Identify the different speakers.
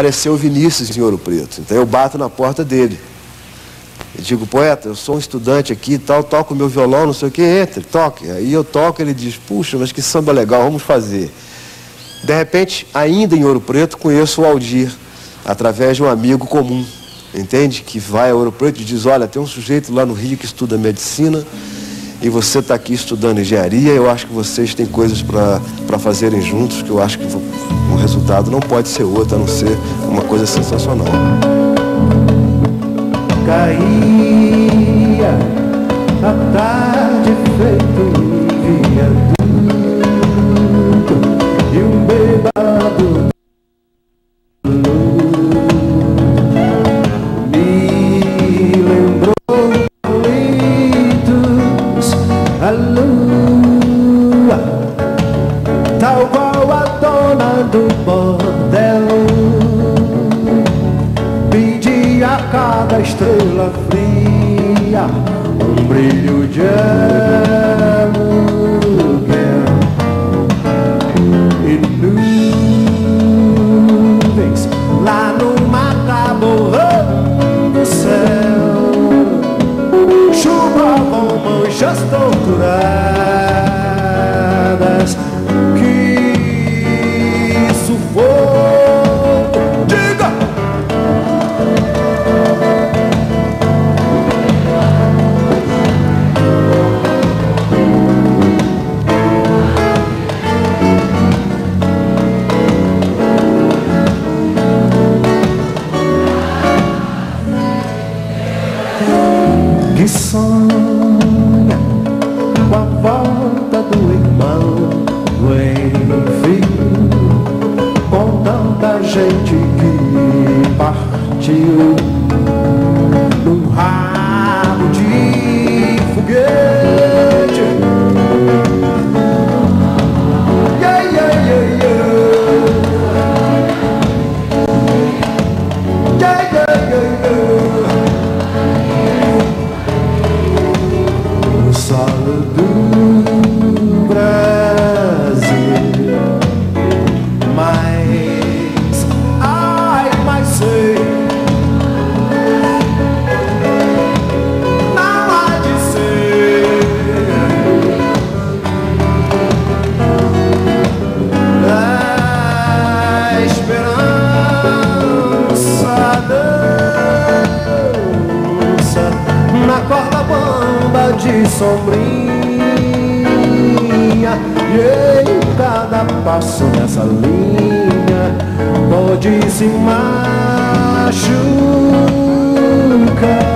Speaker 1: apareceu o Vinícius em Ouro Preto. Então eu bato na porta dele. Eu digo, poeta, eu sou um estudante aqui e tal, toco meu violão, não sei o que, entre, toque. Aí eu toco, ele diz, puxa, mas que samba legal, vamos fazer. De repente, ainda em Ouro Preto, conheço o Aldir, através de um amigo comum, entende? Que vai a Ouro Preto e diz, olha, tem um sujeito lá no Rio que estuda medicina e você está aqui estudando engenharia, eu acho que vocês têm coisas para fazerem juntos, que eu acho que o resultado não pode ser outro, a não ser uma coisa sensacional.
Speaker 2: Caía a tarde feito um viaduto e um bêbado me lembrou Carlitos, a lua, tal qual a dona do bordel, pedia a cada estrela fria um brilho de aluguel. E nuvens lá no macaborrão do céu chupavam manchas torturadas. Que sufoco! Diga! Que sonha com a volta do irmão, do enfim, com tanta gente que partiu num rabo de foguete. Yeah, yeah, yeah, yeah. Yeah, yeah, yeah, yeah. O solo do Brasil, mas ai, mas sei, não há de ser a esperança dança na corda bamba de sombrinha, e em cada passo nessa linha pode se machucar.